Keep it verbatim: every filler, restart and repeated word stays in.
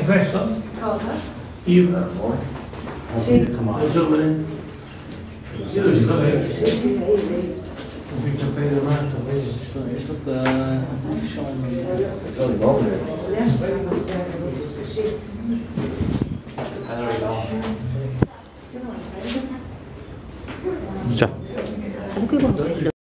questo? Cosa? Io per voi. Sì. Un giovane? Io lo dico bene. Un piccolo pelo matto, questo è stato 자. 어, 그거.